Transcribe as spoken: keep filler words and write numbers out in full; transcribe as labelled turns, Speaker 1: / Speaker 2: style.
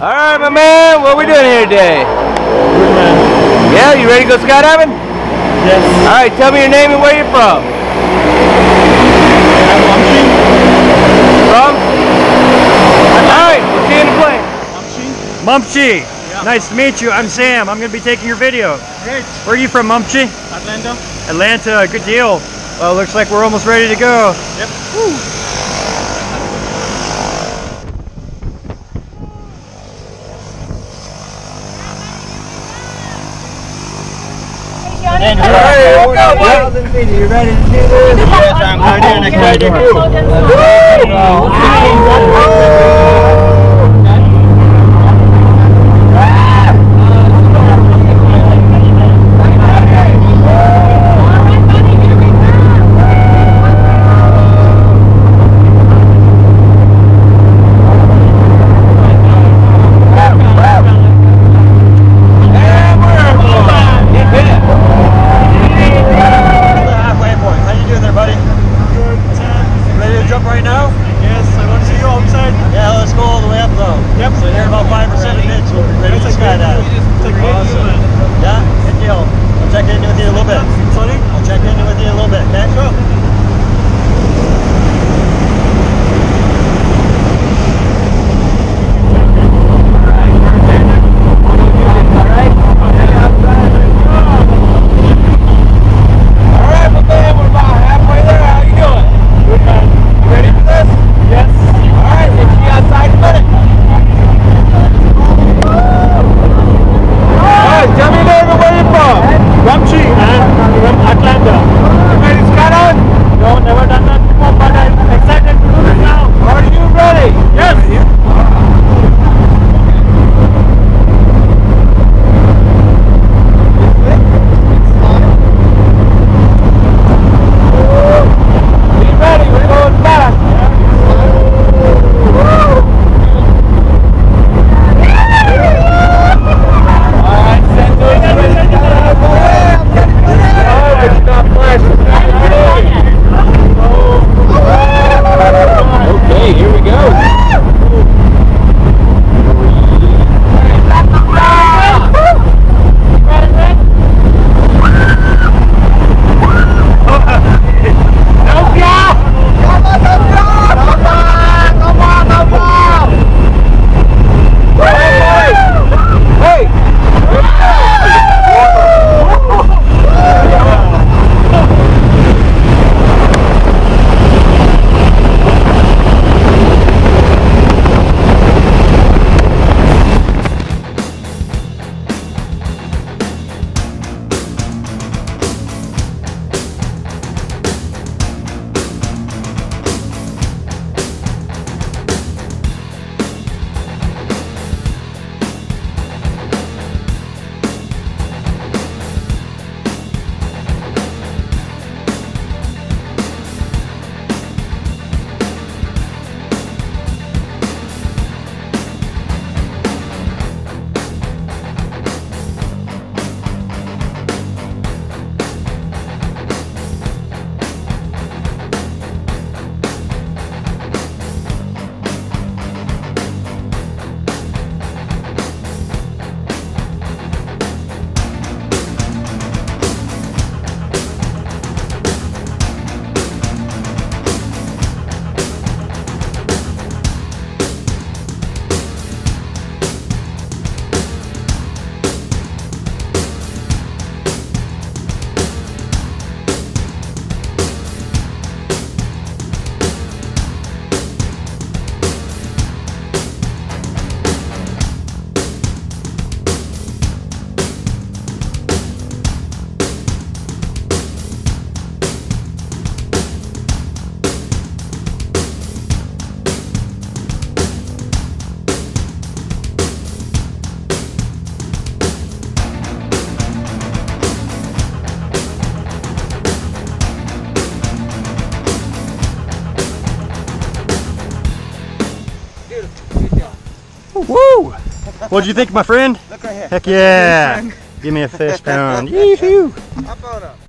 Speaker 1: Alright, my man, what are we doing here today?
Speaker 2: Good man.
Speaker 1: Yeah, you ready to go skydiving?
Speaker 2: Yes.
Speaker 1: Alright, tell me your name and where you're from.
Speaker 2: I'm Vamshi.
Speaker 1: From? Alright, we'll see you in the plane.
Speaker 2: Vamshi. Yeah. Nice to meet you. I'm Sam. I'm going to be taking your video.
Speaker 3: Great.
Speaker 2: Where are you from, Vamshi?
Speaker 3: Atlanta.
Speaker 2: Atlanta. Good deal. Well, looks like we're almost ready to go.
Speaker 3: Yep.
Speaker 2: Woo.
Speaker 1: Alright, here we go, buddy. You ready to do this?
Speaker 3: Yes, I'm ready and excited. So you're about five percent of it, so we'll be ready to skydive. Awesome. Yeah, good deal. I'll check in with you in a little bit. Sorry? I'll check in with you in a little bit, okay? Sure.
Speaker 2: Vamshi and from Atlanta.
Speaker 1: You ready to skydive?
Speaker 2: No, never done that before, but I'm excited to do this now.
Speaker 1: Are you ready?
Speaker 2: Yes.
Speaker 1: Be ready, we're going back. Okay, here we go.
Speaker 2: Woo! What'd you think, my friend?
Speaker 3: Look right here.
Speaker 2: Heck yeah! Give me a fist pound. Yee-hoo!
Speaker 3: Up on up.